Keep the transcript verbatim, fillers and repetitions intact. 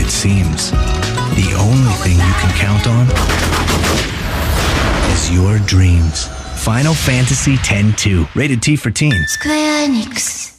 it seems. The only thing you can count on is your dreams. Final Fantasy X two, rated T for teens. Square Enix.